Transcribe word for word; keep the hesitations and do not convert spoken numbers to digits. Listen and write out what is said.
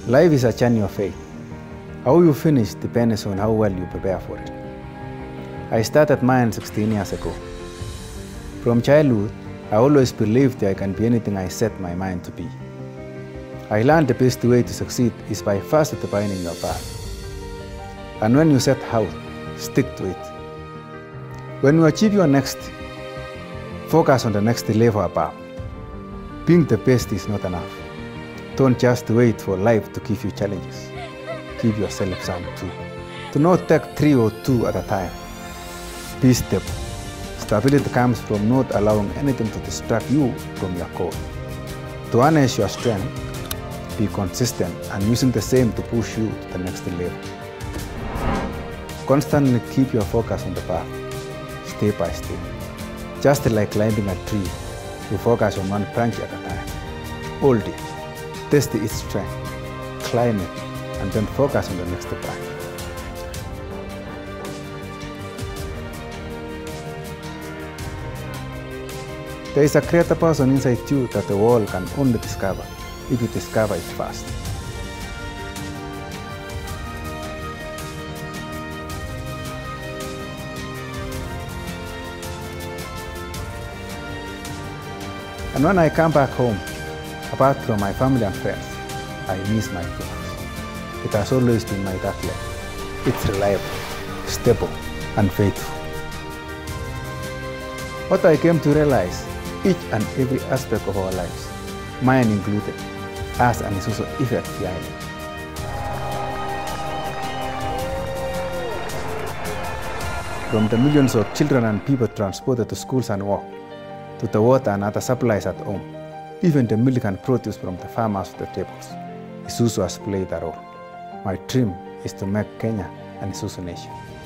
Life is a journey of faith. How you finish depends on how well you prepare for it. I started mine sixteen years ago. From childhood, I always believed I can be anything I set my mind to be. I learned the best way to succeed is by first defining your path. And when you set out, stick to it. When you achieve your next, focus on the next level above. Being the best is not enough. Don't just wait for life to give you challenges. Give yourself some too. Do not take three or two at a time. Be stable. Stability comes from not allowing anything to distract you from your goal. To harness your strength, be consistent and using the same to push you to the next level. Constantly keep your focus on the path, step by step. Just like climbing a tree, you focus on one branch at a time. Hold it, test its strength, climb it, and then focus on the next branch. There is a greater person inside you that the world can only discover if you discover it fast. And when I come back home, apart from my family and friends, I miss my friends. It has always been my dark leg. It's reliable, stable, and faithful. What I came to realize, each and every aspect of our lives, mine included, has an Isuzu effect behind it. From the millions of children and people transported to schools and work, to the water and other supplies at home, even the milk and produce from the farmers to the tables, Isuzu has played a role. My dream is to make Kenya an Isuzu nation.